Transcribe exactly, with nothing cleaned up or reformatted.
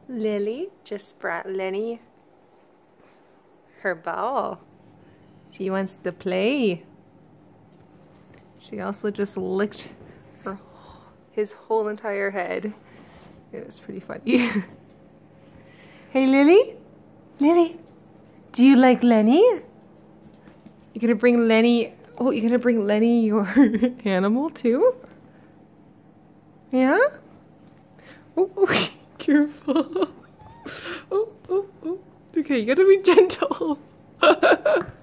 Lily just brought Lenny her ball. She wants to play. She also just licked her, his whole entire head. It was pretty funny. Hey Lily? Lily, do you like Lenny? You gonna bring Lenny, oh, you gonna bring Lenny your animal too? Yeah? Oh, oh, careful. Oh, oh, oh. Okay, you gotta be gentle.